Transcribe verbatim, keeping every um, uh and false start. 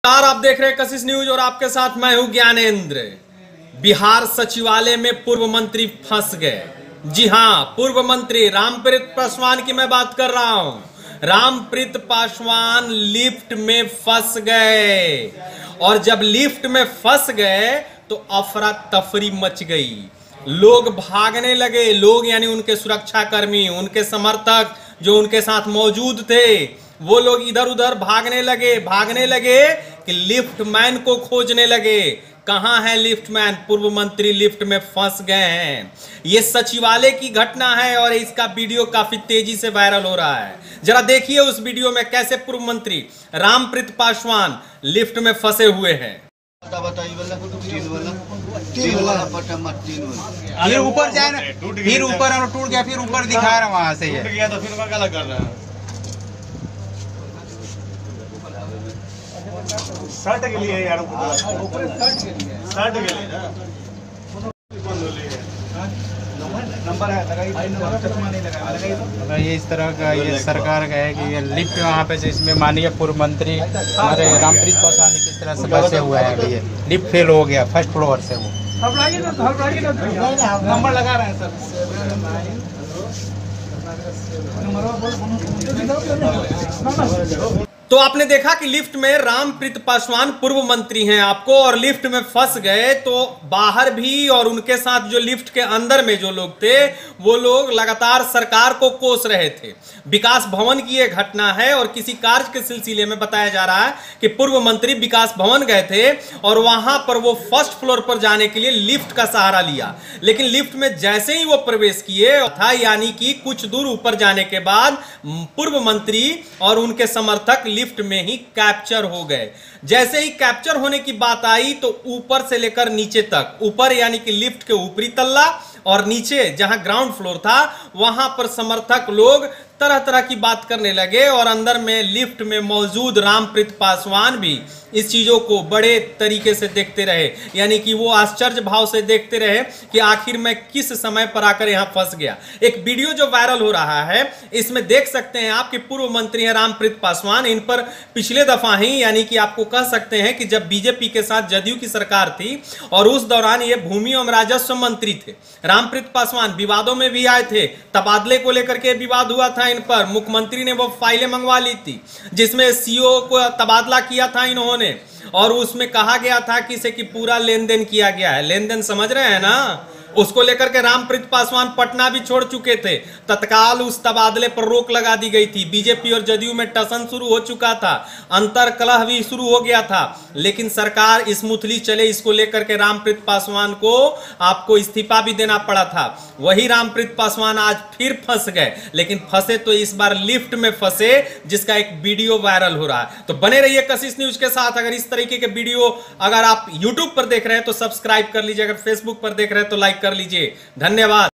आप देख रहे हैं कशिश न्यूज और आपके साथ मैं हूं ज्ञानेंद्र। बिहार सचिवालय में पूर्व मंत्री फंस गए। जी हां, पूर्व मंत्री रामप्रीत पासवान की मैं बात कर रहा हूं। रामप्रीत पासवान लिफ्ट में फंस गए और जब लिफ्ट में फंस गए तो अफरा तफरी मच गई। लोग भागने लगे, लोग यानी उनके सुरक्षा कर्मी, उनके समर्थक जो उनके साथ मौजूद थे, वो लोग इधर उधर भागने लगे भागने लगे कि लिफ्ट मैन को खोजने लगे। कहां है लिफ्ट मैन? पूर्व मंत्री लिफ्ट में फंस गए हैं। यह सचिवालय की घटना है और इसका वीडियो काफी तेजी से वायरल हो रहा है। जरा देखिए उस वीडियो में कैसे पूर्व मंत्री रामप्रीत पासवान लिफ्ट में फंसे हुए हैं। फिर ऊपर जाए ना, फिर ऊपर और टूट गया, फिर ऊपर दिखा रहा वहां से टूट गया तो फिर मैं क्या कर रहा है? शर्ट के लिए यार, शर्ट के लिए ना नंबर है, अगर ये इस तरह का ये सरकार का है कि ये लिफ्ट वहाँ पे से इसमें माननीय पूर्व मंत्री हमारे रामप्रीत पासवान किस तरह से फंसे हुए हैं। अभी ये लिफ्ट फेल हो गया फर्स्ट फ्लोर से। वो नंबर लगा रहे हैं सर। तो आपने देखा कि लिफ्ट में रामप्रीत पासवान पूर्व मंत्री हैं आपको, और लिफ्ट में फंस गए तो बाहर भी और उनके साथ जो लिफ्ट के अंदर में जो लोग थे वो लोग लगातार सरकार को कोस रहे थे। विकास भवन की यह घटना है और किसी कार्य के सिलसिले में बताया जा रहा है कि पूर्व मंत्री विकास भवन गए थे और वहां पर वो फर्स्ट फ्लोर पर जाने के लिए लिफ्ट का सहारा लिया, लेकिन लिफ्ट में जैसे ही वो प्रवेश किए था, यानी कि कुछ दूर ऊपर जाने के बाद पूर्व मंत्री और उनके समर्थक लिफ्ट में ही कैप्चर हो गए। जैसे ही कैप्चर होने की बात आई तो ऊपर से लेकर नीचे तक, ऊपर यानी कि लिफ्ट के ऊपरी तल्ला और नीचे जहां ग्राउंड फ्लोर था वहां पर समर्थक लोग तरह तरह की बात करने लगे और अंदर में लिफ्ट में मौजूद रामप्रीत पासवान भी इस चीजों को बड़े तरीके से देखते रहे, यानी कि वो आश्चर्य भाव से देखते रहे कि आखिर मैं किस समय पर आकर यहां फंस गया। एक वीडियो जो वायरल हो रहा है इसमें देख सकते हैं आप कि पूर्व मंत्री हैं रामप्रीत पासवान। इन पर पिछले दफा ही यानी कि आपको कह सकते हैं कि जब बीजेपी के साथ जदयू की सरकार थी और उस दौरान ये भूमि एवं राजस्व मंत्री थे, रामप्रीत पासवान विवादों में भी आए थे। तबादले को लेकर के विवाद हुआ था इन पर, मुख्यमंत्री ने वो फाइलें मंगवा ली थी जिसमें सीओ को तबादला किया था इन्होंने, और उसमें कहा गया था कि इसे कि पूरा लेन देन किया गया है। लेन देन समझ रहे हैं ना? उसको लेकर के रामप्रीत पासवान पटना भी छोड़ चुके थे। तत्काल उस तबादले पर रोक लगा दी गई थी। बीजेपी और जदयू में टसन शुरू हो चुका था, अंतर कलह भी शुरू हो गया था, लेकिन सरकार स्मूथली चले इसको लेकर के रामप्रीत पासवान को आपको इस्तीफा भी देना पड़ा था। वही रामप्रीत पासवान आज फिर फंस गए, लेकिन फंसे तो इस बार लिफ्ट में फंसे, जिसका एक वीडियो वायरल हो रहा है। तो बने रहिए कशिश न्यूज के साथ। अगर इस तरीके के वीडियो अगर आप यूट्यूब पर देख रहे हैं तो सब्सक्राइब कर लीजिए, अगर फेसबुक पर देख रहे हैं तो लाइक कर लीजिए। धन्यवाद।